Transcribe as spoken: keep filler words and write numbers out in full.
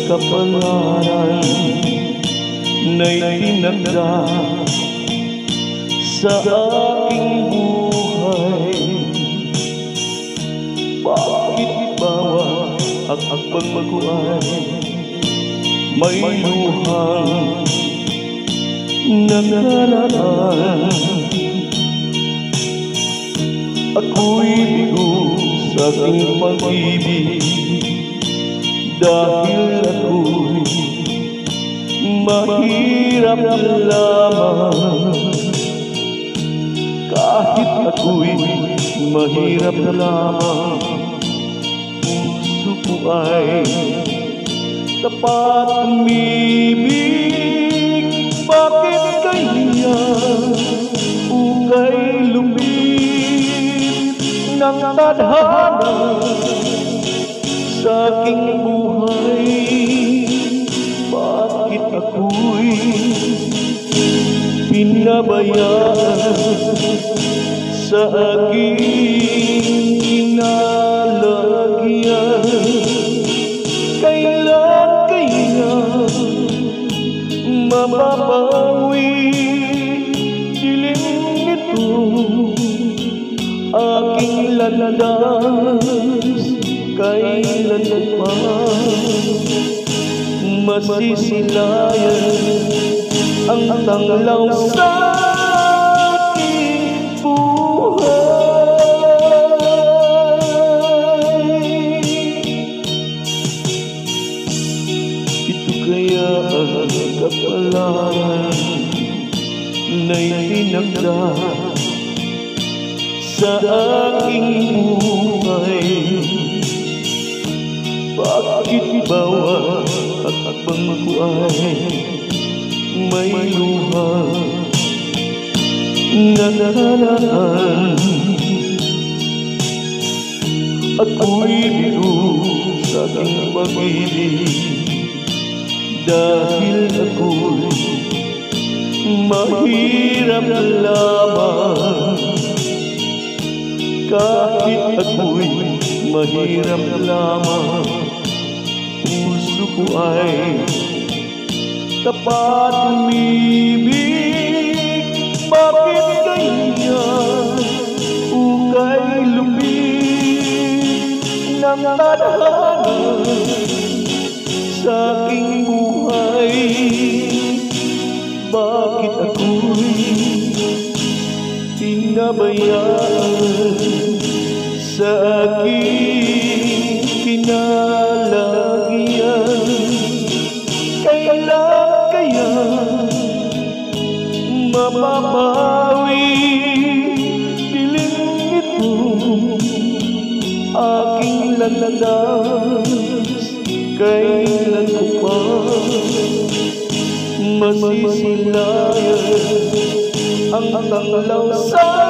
kapalaran na'y tinagda sa aking buhay. Bakit bawa at akbang maguay may luhang nakaraan? Ako'y bigo sa aking pag-ibig dahil ako'y mahirap lamang. Kahit ako'y mahirap lamang, puso ko ay tapat umibig. Bakit kaya ukay lumit ng tadhana sa aking buhay? Bakit ako'y pinabayaan sa aking kinalagyan? Kailan kaya mababawi dilim nito aking landas? Kailan pa masisilayan ang tanglaw sa aking buhay? Ito kaya ang kapalaran na'y tinagda sa aking buhay. Bakit bawa at akbang maguay may luhang nakaraan? Ako'y bigo sa aking pag-ibig dahil ako'y mahirap lamang. Kahit ako'y mahirap lamang, puso ko ay tapat umibig. Bakit kaya ukay lumit ng tadhana sa aking buhay? Bakit ako'y pinabayaan sa aking kinalagyan? Kailan kaya mababawi dilim nito aking landas? Kailan ko pa masisilayan ang tanglaw sa